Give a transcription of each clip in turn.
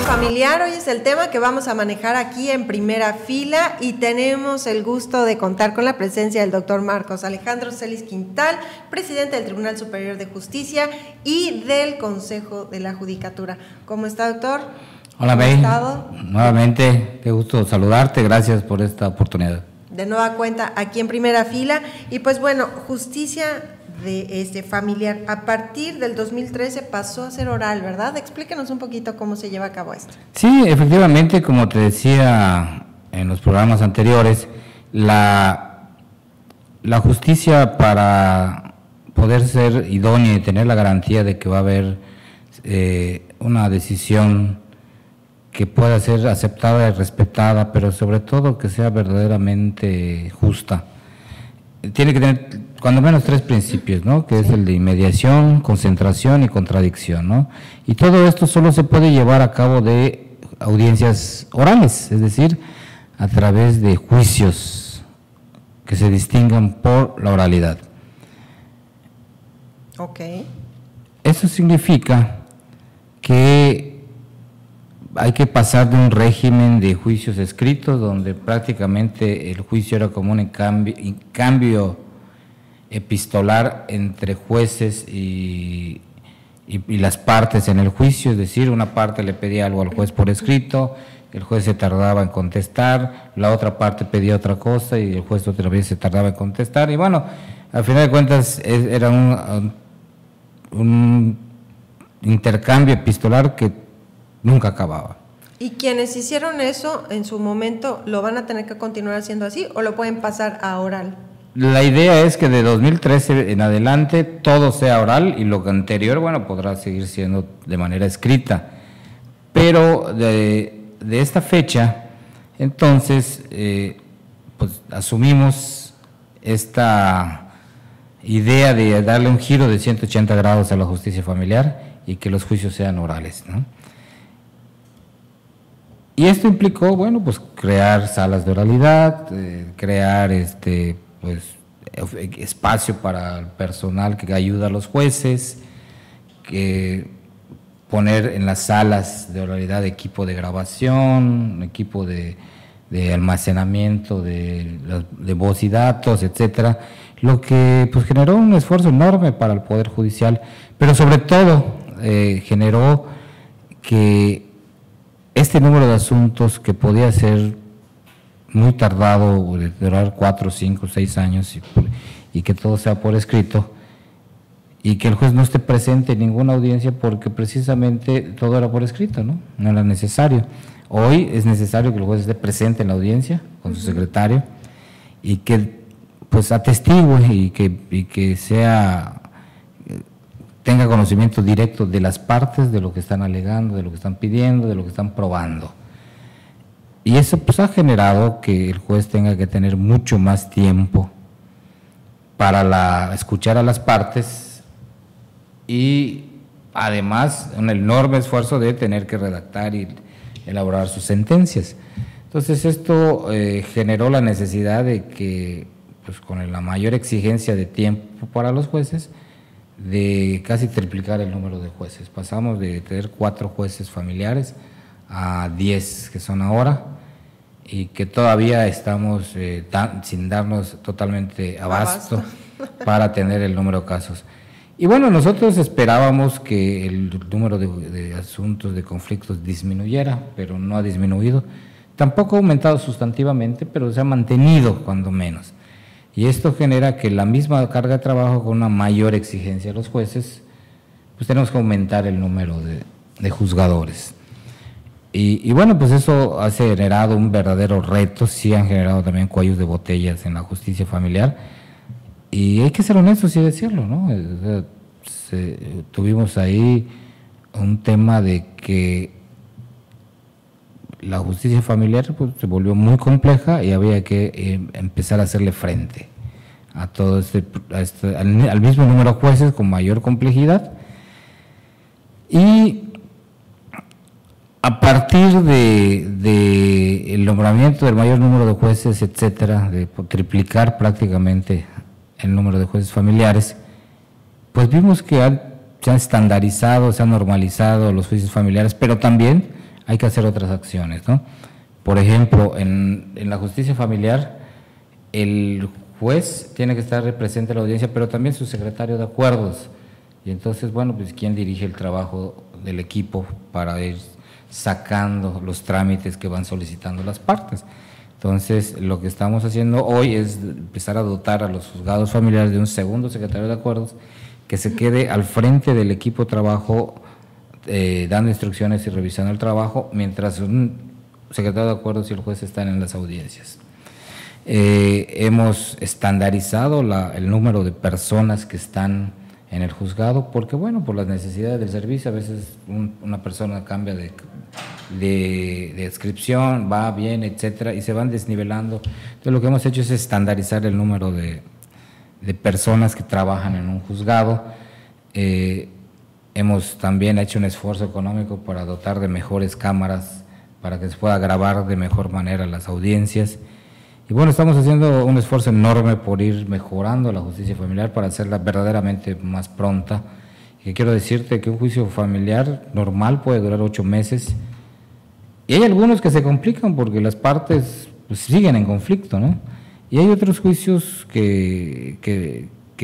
familiar, hoy es el tema que vamos a manejar aquí en Primera Fila y tenemos el gusto de contar con la presencia del doctor Marcos Alejandro Celis Quintal, presidente del Tribunal Superior de Justicia y del Consejo de la Judicatura. ¿Cómo está, doctor? Hola, May. Nuevamente, qué gusto saludarte, gracias por esta oportunidad. De nueva cuenta aquí en Primera Fila y pues bueno, justicia de familiar, a partir del 2013 pasó a ser oral, ¿verdad? Explíquenos un poquito cómo se lleva a cabo esto. Sí, efectivamente, como te decía en los programas anteriores, la justicia, para poder ser idónea y tener la garantía de que va a haber una decisión que pueda ser aceptada y respetada, pero sobre todo que sea verdaderamente justa, tiene que tener cuando menos 3 principios, ¿no? Que es el de inmediación, concentración y contradicción, ¿no? Y todo esto solo se puede llevar a cabo de audiencias orales, es decir, a través de juicios que se distingan por la oralidad. Ok. Eso significa que hay que pasar de un régimen de juicios escritos, donde prácticamente el juicio era como un cambio epistolar entre jueces y las partes en el juicio, es decir, una parte le pedía algo al juez por escrito, el juez se tardaba en contestar, la otra parte pedía otra cosa y el juez otra vez se tardaba en contestar, y bueno, al final de cuentas era un intercambio epistolar que nunca acababa. ¿Y quienes hicieron eso en su momento lo van a tener que continuar haciendo así o lo pueden pasar a oral? La idea es que de 2013 en adelante todo sea oral y lo anterior, bueno, podrá seguir siendo de manera escrita. Pero de esta fecha, entonces, pues asumimos esta idea de darle un giro de 180 grados a la justicia familiar y que los juicios sean orales, ¿no? Y esto implicó, bueno, pues crear salas de oralidad, crear pues espacio para el personal que ayuda a los jueces, que poner en las salas de oralidad equipo de grabación, equipo de almacenamiento de voz y datos, etcétera, lo que pues generó un esfuerzo enorme para el Poder Judicial, pero sobre todo generó que este número de asuntos que podía ser muy tardado, de durar 4, 5, 6 años y que todo sea por escrito y que el juez no esté presente en ninguna audiencia porque precisamente todo era por escrito, ¿no? No era necesario. Hoy es necesario que el juez esté presente en la audiencia con su secretario y que pues atestigue y que tenga conocimiento directo de las partes, de lo que están alegando, de lo que están pidiendo, de lo que están probando. Y eso pues ha generado que el juez tenga que tener mucho más tiempo para escuchar a las partes y además un enorme esfuerzo de tener que redactar y elaborar sus sentencias. Entonces esto generó la necesidad de que, pues con la mayor exigencia de tiempo para los jueces, de casi triplicar el número de jueces. Pasamos de tener 4 jueces familiares a 10 que son ahora y que todavía estamos sin darnos totalmente abasto para tener el número de casos. Y bueno, nosotros esperábamos que el número de asuntos, de conflictos disminuyera, pero no ha disminuido. Tampoco ha aumentado sustantivamente, pero se ha mantenido cuando menos. Y esto genera que la misma carga de trabajo con una mayor exigencia a los jueces, pues tenemos que aumentar el número de juzgadores. Y bueno, pues eso ha generado un verdadero reto, sí han generado también cuellos de botellas en la justicia familiar, y hay que ser honestos y decirlo, ¿no? Tuvimos ahí un tema de que la justicia familiar pues, se volvió muy compleja y había que empezar a hacerle frente a todo al mismo número de jueces con mayor complejidad. Y a partir de el nombramiento del mayor número de jueces, etcétera, de triplicar prácticamente el número de jueces familiares, pues vimos que se han estandarizado, se han normalizado los juicios familiares, pero también hay que hacer otras acciones, ¿no? Por ejemplo, en la justicia familiar, el juez tiene que estar presente en la audiencia, pero también su secretario de acuerdos. Y entonces, bueno, pues ¿quién dirige el trabajo del equipo para ir sacando los trámites que van solicitando las partes? Entonces, lo que estamos haciendo hoy es empezar a dotar a los juzgados familiares de un segundo secretario de acuerdos que se quede al frente del equipo de trabajo, dando instrucciones y revisando el trabajo, mientras un secretario de acuerdos y el juez están en las audiencias. Hemos estandarizado el número de personas que están en el juzgado, porque bueno, por las necesidades del servicio, a veces una persona cambia de adscripción, va, viene, etcétera, y se van desnivelando. Entonces lo que hemos hecho es estandarizar el número de personas que trabajan en un juzgado. Hemos también hecho un esfuerzo económico para dotar de mejores cámaras, para que se pueda grabar de mejor manera las audiencias. Y bueno, estamos haciendo un esfuerzo enorme por ir mejorando la justicia familiar para hacerla verdaderamente más pronta. Y quiero decirte que un juicio familiar normal puede durar 8 meses. Y hay algunos que se complican porque las partes pues, siguen en conflicto, ¿no? Y hay otros juicios que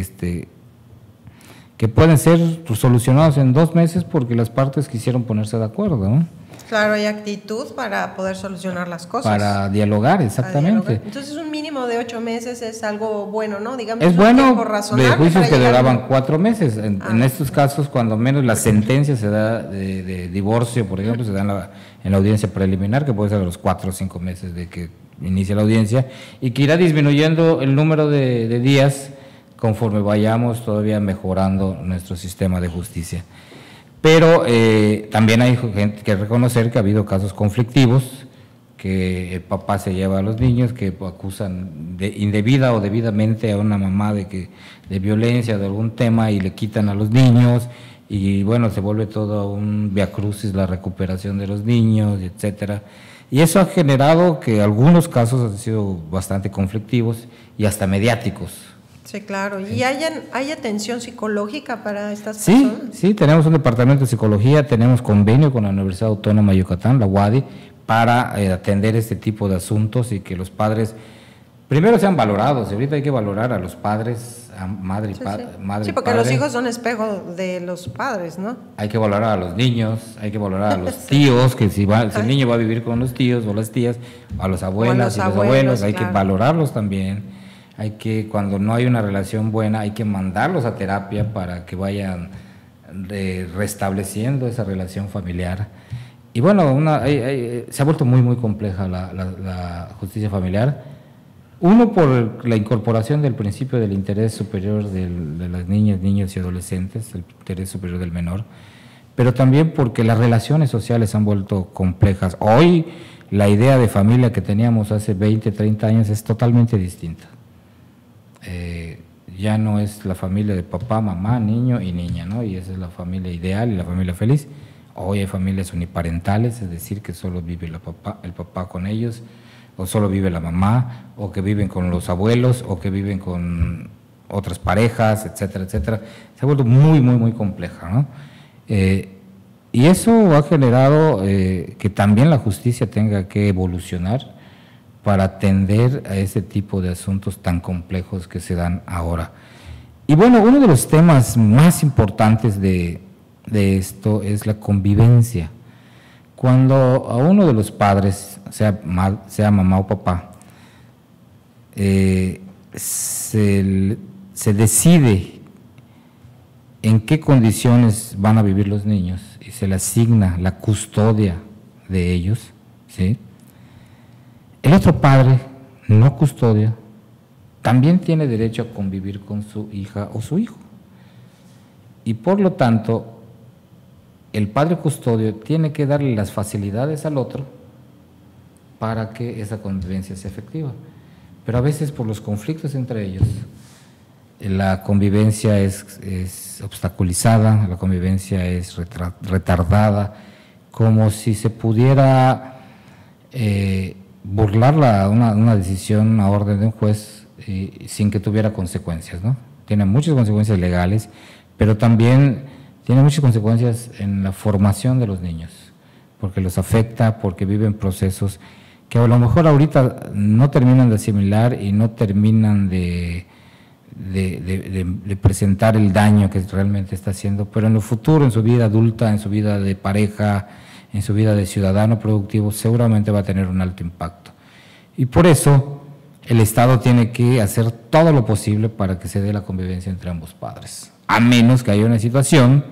pueden ser solucionados en 2 meses porque las partes quisieron ponerse de acuerdo, ¿no? Claro, hay actitud para poder solucionar las cosas. Para dialogar, exactamente. Para dialogar. Entonces, un mínimo de 8 meses es algo bueno, ¿no? Digamos, es bueno de juicios que duraban 4 meses. En estos casos, cuando menos la sentencia se da de divorcio, por ejemplo, se da en la audiencia preliminar, que puede ser a los 4 o 5 meses de que inicia la audiencia, y que irá disminuyendo el número de días conforme vayamos todavía mejorando nuestro sistema de justicia. Pero también hay gente que reconocer que ha habido casos conflictivos, que el papá se lleva a los niños, que acusan de indebida o debidamente a una mamá de violencia, de algún tema, y le quitan a los niños, y bueno, se vuelve todo un viacrucis la recuperación de los niños, etcétera. Y eso ha generado que algunos casos han sido bastante conflictivos y hasta mediáticos. Sí, claro. ¿Y hay atención psicológica para estas personas? Sí, tenemos un departamento de psicología, tenemos convenio con la Universidad Autónoma de Yucatán, la UADY, para atender este tipo de asuntos y que los padres primero sean valorados. Ahorita hay que valorar a los padres, a madre y padre. Sí, porque los hijos son espejo de los padres, ¿no? Hay que valorar a los niños, hay que valorar a los tíos, que si el niño va a vivir con los tíos o las tías, a los abuelas y los abuelos, hay que valorarlos también. Hay que, cuando no hay una relación buena, hay que mandarlos a terapia para que vayan restableciendo esa relación familiar. Y bueno, se ha vuelto muy, muy compleja la justicia familiar. Uno, por la incorporación del principio del interés superior de las niñas, niños y adolescentes, el interés superior del menor, pero también porque las relaciones sociales se han vuelto complejas. Hoy, la idea de familia que teníamos hace 20, 30 años es totalmente distinta. Ya no es la familia de papá, mamá, niño y niña, ¿no? Y esa es la familia ideal y la familia feliz. Hoy hay familias uniparentales, es decir, que solo vive el papá con ellos, o solo vive la mamá, o que viven con los abuelos, o que viven con otras parejas, etcétera, etcétera. Se ha vuelto muy, muy, muy compleja, ¿no? Y eso ha generado que también la justicia tenga que evolucionar para atender a ese tipo de asuntos tan complejos que se dan ahora. Y bueno, uno de los temas más importantes de esto es la convivencia. Cuando a uno de los padres, sea mamá o papá, se decide en qué condiciones van a vivir los niños y se le asigna la custodia de ellos, ¿sí? El otro padre no custodia, también tiene derecho a convivir con su hija o su hijo. Y por lo tanto, el padre custodio tiene que darle las facilidades al otro para que esa convivencia sea efectiva. Pero a veces por los conflictos entre ellos, la convivencia es obstaculizada, la convivencia es retardada, como si se pudiera burlar una decisión, una orden de un juez sin que tuviera consecuencias, ¿no? Tiene muchas consecuencias legales, pero también tiene muchas consecuencias en la formación de los niños, porque los afecta, porque viven procesos que a lo mejor ahorita no terminan de asimilar y no terminan de presentar el daño que realmente está haciendo, pero en lo futuro, en su vida adulta, en su vida de pareja, en su vida de ciudadano productivo, seguramente va a tener un alto impacto. Y por eso el Estado tiene que hacer todo lo posible para que se dé la convivencia entre ambos padres, a menos que haya una situación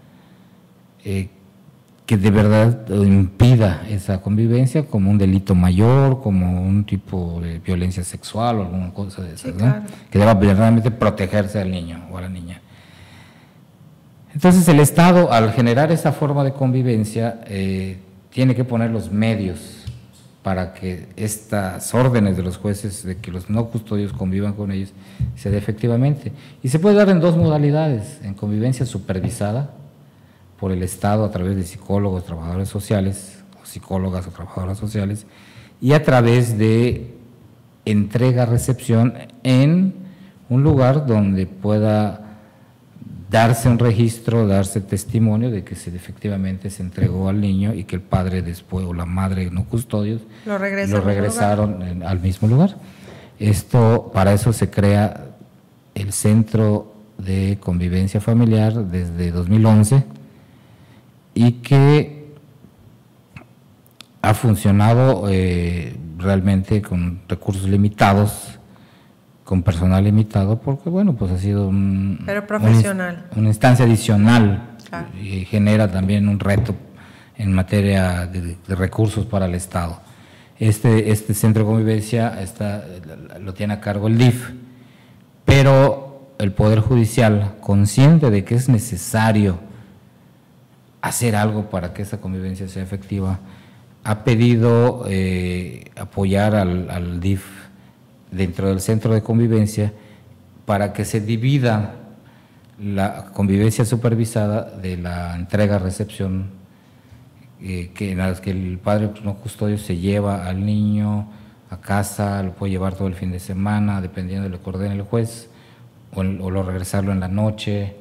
que de verdad impida esa convivencia, como un delito mayor, como un tipo de violencia sexual o alguna cosa de esas, sí, claro, ¿no? Que deba realmente protegerse al niño o a la niña. Entonces el Estado, al generar esa forma de convivencia, tiene que poner los medios para que estas órdenes de los jueces de que los no custodios convivan con ellos se dé efectivamente. Y se puede dar en dos modalidades: en convivencia supervisada por el Estado a través de psicólogos, trabajadores sociales, o psicólogas o trabajadoras sociales, y a través de entrega-recepción en un lugar donde pueda darse un registro, darse testimonio de que efectivamente se entregó al niño y que el padre después o la madre no custodios lo regresaron al mismo lugar. Para eso se crea el Centro de Convivencia Familiar desde 2011 y que ha funcionado realmente con recursos limitados, con personal limitado, porque bueno, pues ha sido pero profesional, una instancia adicional, claro, y genera también un reto en materia de recursos para el Estado. Este centro de convivencia lo tiene a cargo el DIF, pero el Poder Judicial, consciente de que es necesario hacer algo para que esa convivencia sea efectiva, ha pedido apoyar al DIF dentro del centro de convivencia para que se divida la convivencia supervisada de la entrega-recepción, en las que el padre no custodio se lleva al niño a casa, lo puede llevar todo el fin de semana, dependiendo de lo que ordene el juez, o lo regresarlo en la noche,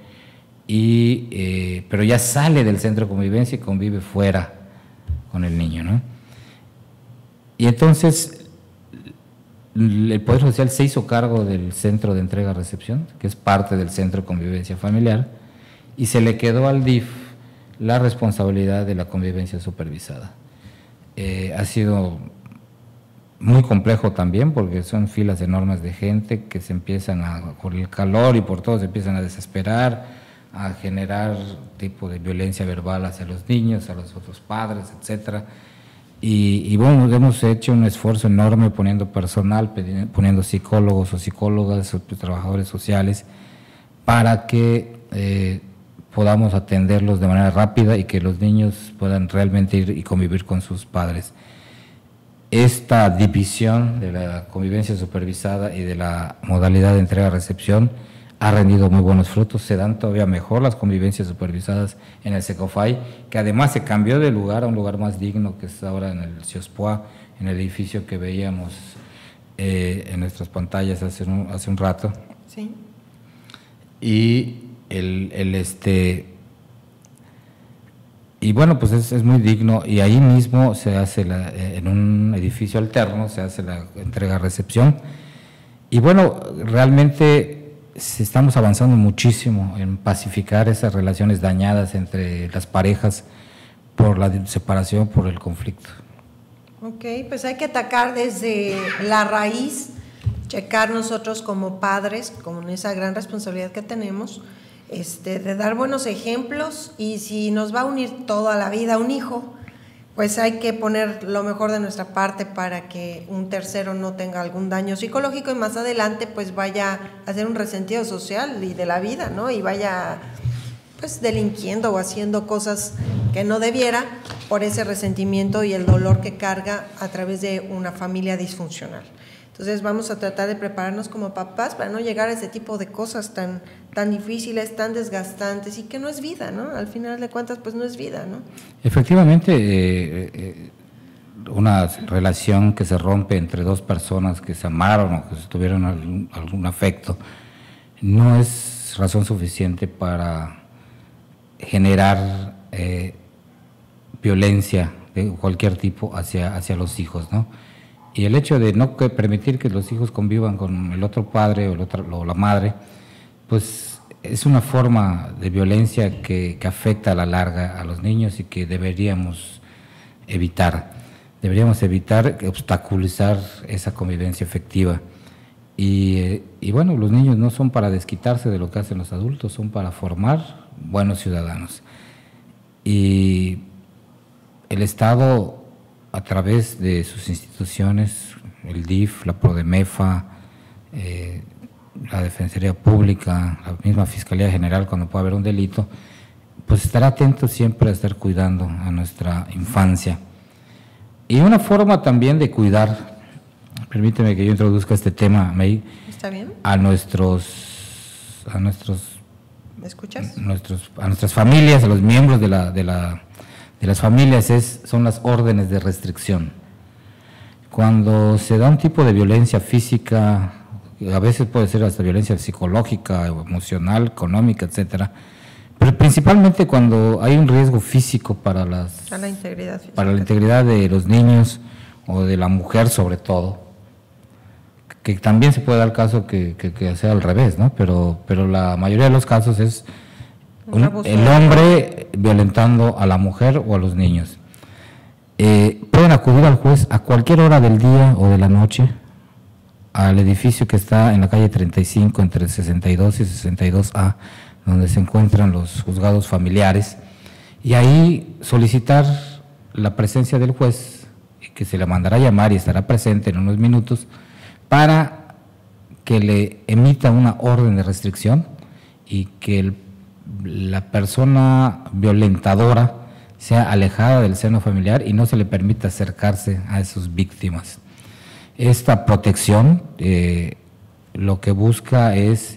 pero ya sale del centro de convivencia y convive fuera con el niño, ¿no? Y entonces el Poder Judicial se hizo cargo del centro de entrega-recepción, que es parte del centro de convivencia familiar, y se le quedó al DIF la responsabilidad de la convivencia supervisada. Ha sido muy complejo también, porque son filas enormes de gente que se empiezan por el calor y por todo, se empiezan a desesperar, a generar tipo de violencia verbal hacia los niños, a los otros padres, etcétera. Y bueno, hemos hecho un esfuerzo enorme poniendo personal, poniendo psicólogos o psicólogas, o trabajadores sociales, para que podamos atenderlos de manera rápida y que los niños puedan realmente ir y convivir con sus padres. Esta división de la convivencia supervisada y de la modalidad de entrega-recepción ha rendido muy buenos frutos. Se dan todavía mejor las convivencias supervisadas en el Secofay, que además se cambió de lugar a un lugar más digno, que es ahora en el Ciospoa, en el edificio que veíamos en nuestras pantallas hace un rato. Sí. Y y bueno, pues es muy digno, y ahí mismo se hace en un edificio alterno se hace la entrega-recepción. Y bueno, realmente estamos avanzando muchísimo en pacificar esas relaciones dañadas entre las parejas por la separación, por el conflicto. Ok, pues hay que atacar desde la raíz, checar nosotros como padres, con esa gran responsabilidad que tenemos, de dar buenos ejemplos, y si nos va a unir toda la vida un hijo, pues hay que poner lo mejor de nuestra parte para que un tercero no tenga algún daño psicológico y más adelante pues vaya a hacer un resentido social y de la vida, ¿no? Y vaya pues delinquiendo o haciendo cosas que no debiera por ese resentimiento y el dolor que carga a través de una familia disfuncional. Entonces vamos a tratar de prepararnos como papás para no llegar a ese tipo de cosas tan difíciles, tan desgastantes, y que no es vida, ¿no? Al final de cuentas, pues no es vida, ¿no? Efectivamente, una relación que se rompe entre dos personas que se amaron o que tuvieron algún afecto no es razón suficiente para generar violencia de cualquier tipo hacia los hijos, ¿no? Y el hecho de no permitir que los hijos convivan con el otro padre o la madre, pues es una forma de violencia que afecta a la larga a los niños y que deberíamos evitar. Deberíamos evitar obstaculizar esa convivencia efectiva. Y bueno, los niños no son para desquitarse de lo que hacen los adultos, son para formar buenos ciudadanos. Y el Estado, a través de sus instituciones, el DIF, la PRODEMEFA, la Defensoría Pública, la misma Fiscalía General, cuando pueda haber un delito, pues estará atento siempre a estar cuidando a nuestra infancia. Y una forma también de cuidar, permíteme que yo introduzca este tema, May. ¿Está bien? ¿Me escuchas? A nuestras familias, a los miembros de las familias, son las órdenes de restricción. Cuando se da un tipo de violencia física, a veces puede ser hasta violencia psicológica, emocional, económica, etcétera, pero principalmente cuando hay un riesgo físico para la integridad física, para la integridad de los niños o de la mujer sobre todo, que también se puede dar el caso que sea al revés, ¿no? Pero la mayoría de los casos es el hombre violentando a la mujer o a los niños. Pueden acudir al juez a cualquier hora del día o de la noche al edificio que está en la calle 35 entre 62 y 62A, donde se encuentran los juzgados familiares, y ahí solicitar la presencia del juez, que se le mandará a llamar y estará presente en unos minutos, para que le emita una orden de restricción y que la persona violentadora sea alejada del seno familiar y no se le permita acercarse a sus víctimas. Esta protección lo que busca es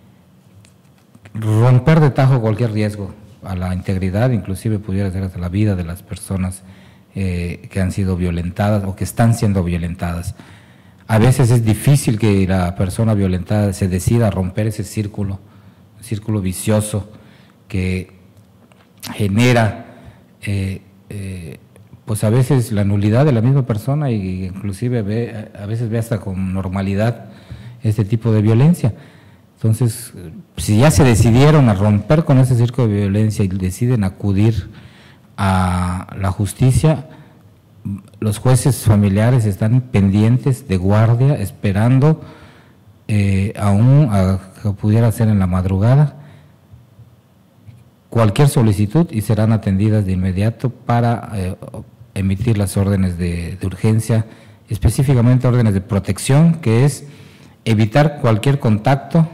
romper de tajo cualquier riesgo a la integridad, inclusive pudiera ser hasta la vida de las personas que han sido violentadas o que están siendo violentadas. A veces es difícil que la persona violentada se decida a romper ese círculo vicioso que genera pues a veces la nulidad de la misma persona, y inclusive a veces ve hasta con normalidad este tipo de violencia. Entonces, si ya se decidieron a romper con ese círculo de violencia y deciden acudir a la justicia, los jueces familiares están pendientes de guardia, esperando aún a que pudiera ser en la madrugada cualquier solicitud, y serán atendidas de inmediato para emitir las órdenes de urgencia, específicamente órdenes de protección, que es evitar cualquier contacto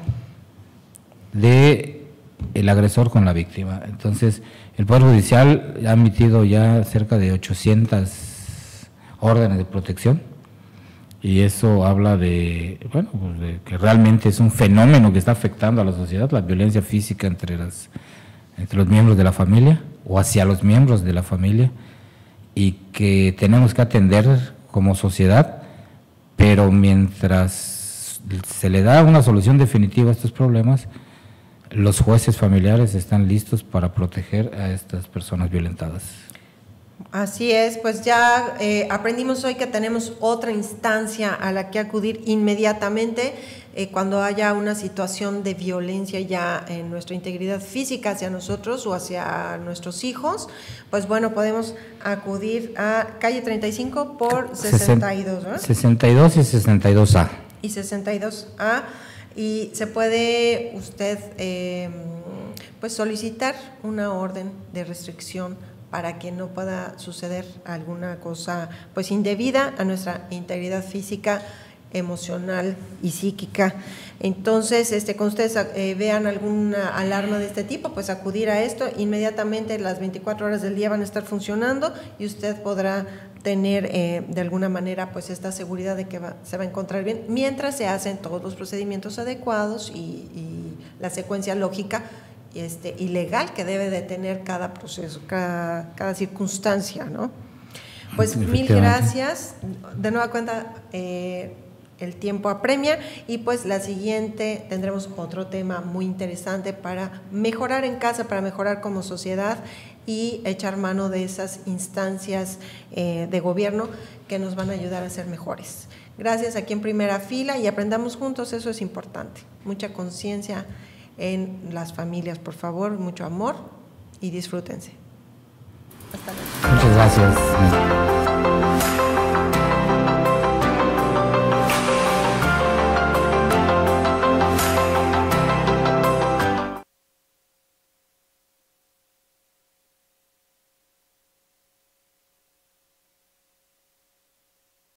de el agresor con la víctima. Entonces, el Poder Judicial ha emitido ya cerca de 800 órdenes de protección, y eso habla de, bueno, pues de que realmente es un fenómeno que está afectando a la sociedad, la violencia física entre los miembros de la familia o hacia los miembros de la familia, y que tenemos que atender como sociedad, pero mientras se le da una solución definitiva a estos problemas, los jueces familiares están listos para proteger a estas personas violentadas. Así es, pues ya aprendimos hoy que tenemos otra instancia a la que acudir inmediatamente cuando haya una situación de violencia ya en nuestra integridad física hacia nosotros o hacia nuestros hijos. Pues bueno, podemos acudir a calle 35 por 62, ¿no? 62 y 62A. Y 62A, y se puede usted pues solicitar una orden de restricción para que no pueda suceder alguna cosa pues indebida a nuestra integridad física, emocional y psíquica. Entonces, cuando ustedes vean alguna alarma de este tipo, pues acudir a esto, inmediatamente las 24 horas del día van a estar funcionando y usted podrá tener de alguna manera pues esta seguridad de que se va a encontrar bien, mientras se hacen todos los procedimientos adecuados y la secuencia lógica y legal que debe de tener cada proceso, cada circunstancia, ¿no? Pues mil gracias. De nueva cuenta, el tiempo apremia, y pues la siguiente tendremos otro tema muy interesante para mejorar en casa, para mejorar como sociedad y echar mano de esas instancias de gobierno que nos van a ayudar a ser mejores. Gracias aquí en Primera Fila, y aprendamos juntos, eso es importante. Mucha conciencia en las familias, por favor, mucho amor y disfrútense. Hasta luego. Muchas gracias.